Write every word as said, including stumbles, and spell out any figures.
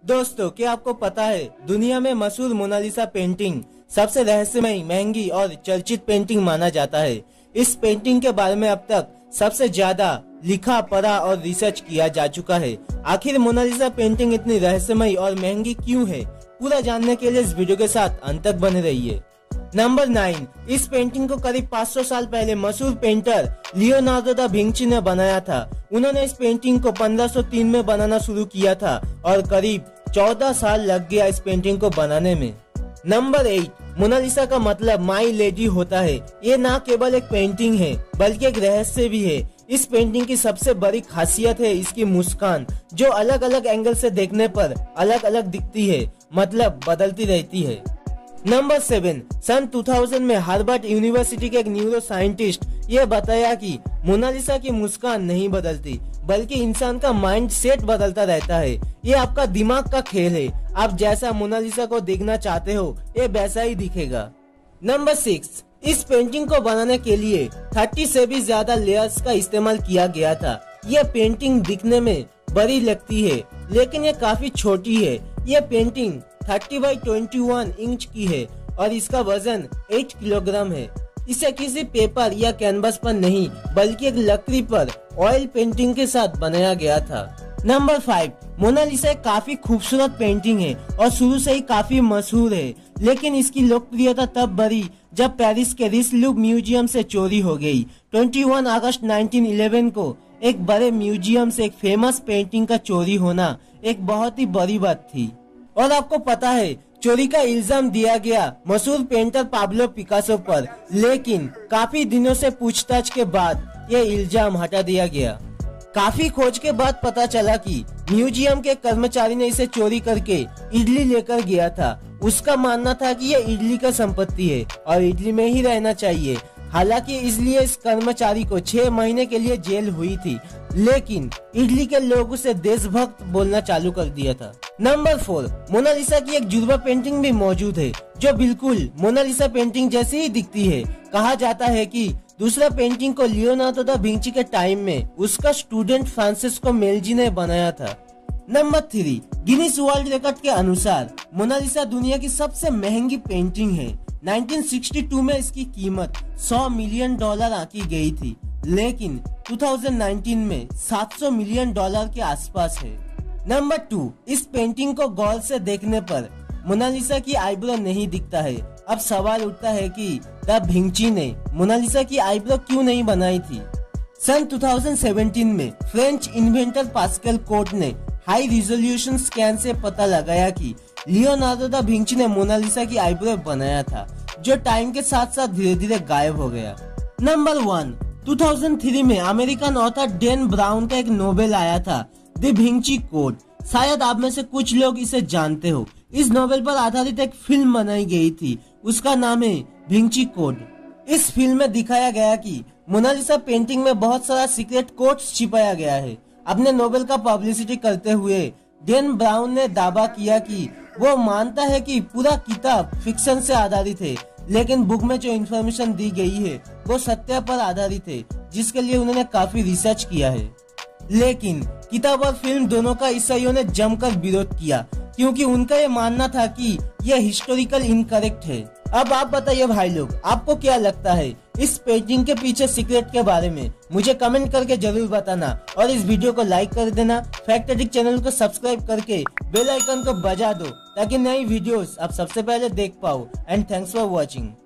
दोस्तों, क्या आपको पता है दुनिया में मशहूर मोनालिसा पेंटिंग सबसे रहस्यमयी, महंगी और चर्चित पेंटिंग माना जाता है। इस पेंटिंग के बारे में अब तक सबसे ज्यादा लिखा, पढ़ा और रिसर्च किया जा चुका है। आखिर मोनालिसा पेंटिंग इतनी रहस्यमयी और महंगी क्यों है, पूरा जानने के लिए इस वीडियो के साथ अंत तक बने रहिए। नंबर नाइन, इस पेंटिंग को करीब पाँच सौ साल पहले मशहूर पेंटर लियोनार्डो दा विंची ने बनाया था। उन्होंने इस पेंटिंग को पंद्रह सौ तीन में बनाना शुरू किया था और करीब चौदह साल लग गया इस पेंटिंग को बनाने में। नंबर एट, मोनालिसा का मतलब माई लेडी होता है। ये न केवल एक पेंटिंग है बल्कि एक रहस्य भी है। इस पेंटिंग की सबसे बड़ी खासियत है इसकी मुस्कान, जो अलग अलग एंगल से देखने पर अलग अलग दिखती है, मतलब बदलती रहती है। नंबर सेवन, सन दो हज़ार में हार्वर्ड यूनिवर्सिटी के एक न्यूरो साइंटिस्ट ये बताया कि मोनालिसा की मुस्कान नहीं बदलती बल्कि इंसान का माइंड सेट बदलता रहता है। ये आपका दिमाग का खेल है। आप जैसा मोनालिसा को देखना चाहते हो ये वैसा ही दिखेगा। नंबर सिक्स, इस पेंटिंग को बनाने के लिए तीस से भी ज्यादा लेयर्स का इस्तेमाल किया गया था। यह पेंटिंग दिखने में बड़ी लगती है लेकिन ये काफी छोटी है। यह पेंटिंग तीस बाई इक्कीस इंच की है और इसका वजन आठ किलोग्राम है। इसे किसी पेपर या कैनवस पर नहीं बल्कि एक लकड़ी पर ऑयल पेंटिंग के साथ बनाया गया था। नंबर फाइव, मोनालिसा एक काफी खूबसूरत पेंटिंग है और शुरू से ही काफी मशहूर है, लेकिन इसकी लोकप्रियता तब बढ़ी जब पेरिस के रिस लूव्र म्यूजियम से चोरी हो गई। इक्कीस अगस्त उन्नीस सौ ग्यारह को एक बड़े म्यूजियम से एक फेमस पेंटिंग का चोरी होना एक बहुत ही बड़ी बात थी। और आपको पता है चोरी का इल्जाम दिया गया मशहूर पेंटर पाब्लो पिकासो पर, लेकिन काफी दिनों से पूछताछ के बाद ये इल्जाम हटा दिया गया। काफी खोज के बाद पता चला कि म्यूजियम के कर्मचारी ने इसे चोरी करके इटली लेकर गया था। उसका मानना था कि ये इटली का संपत्ति है और इटली में ही रहना चाहिए। हालांकि इसलिए इस कर्मचारी को छह महीने के लिए जेल हुई थी, लेकिन इटली के लोग उसे देशभक्त बोलना चालू कर दिया था। नंबर फोर, मोनालिसा की एक जुड़वा पेंटिंग भी मौजूद है जो बिल्कुल मोनालिसा पेंटिंग जैसी ही दिखती है। कहा जाता है कि दूसरा पेंटिंग को लियोनार्डो दा विंची के टाइम में उसका स्टूडेंट फ्रांसिस्को मेल्जी ने बनाया था। Number three, Guinness World Record के अनुसार मोनालिसा दुनिया की सबसे महंगी पेंटिंग है। उन्नीस सौ बासठ में इसकी कीमत सौ मिलियन डॉलर आंकी गई थी, लेकिन दो हज़ार उन्नीस में सात सौ मिलियन डॉलर के आसपास है। नंबर टू, इस पेंटिंग को गौर से देखने पर मोनालिसा की आईब्रो नहीं दिखता है। अब सवाल उठता है कि दा विंची ने मोनालिसा की आईब्रो क्यों नहीं बनाई थी। सन दो हज़ार सत्रह में फ्रेंच इन्वेंटर पास्कल कोट ने हाई रिजोल्यूशन स्कैन से पता लगाया कि लियोनार्डो दा विंची ने मोनालिसा की आईब्रो बनाया था, जो टाइम के साथ साथ धीरे धीरे गायब हो गया। नंबर वन, दो हज़ार तीन में अमेरिकन ऑथर डैन ब्राउन का एक नोवेल आया था, द विंची कोड। शायद आप में से कुछ लोग इसे जानते हो। इस नोवेल पर आधारित एक फिल्म बनाई गई थी, उसका नाम है विंची कोड। इस फिल्म में दिखाया गया कि मोनालिसा पेंटिंग में बहुत सारा सीक्रेट कोड्स छिपाया गया है। अपने नोवेल का पब्लिसिटी करते हुए डैन ब्राउन ने दावा किया कि वो मानता है कि पूरा किताब फिक्शन से आधारित है, लेकिन बुक में जो इन्फॉर्मेशन दी गई है वो सत्य पर आधारित है, जिसके लिए उन्होंने काफी रिसर्च किया है। लेकिन किताब और फिल्म दोनों का ईसाइयों ने जमकर विरोध किया, क्योंकि उनका ये मानना था कि यह हिस्टोरिकल इनकरेक्ट है। अब आप बताइए भाई लोग, आपको क्या लगता है इस पेंटिंग के पीछे सीक्रेट के बारे में? मुझे कमेंट करके जरूर बताना और इस वीडियो को लाइक कर देना। फैक्ट एडिक्ट चैनल को सब्सक्राइब करके बेल आइकन को बजा दो ताकि नई वीडियोस आप सबसे पहले देख पाओ। And thanks for watching.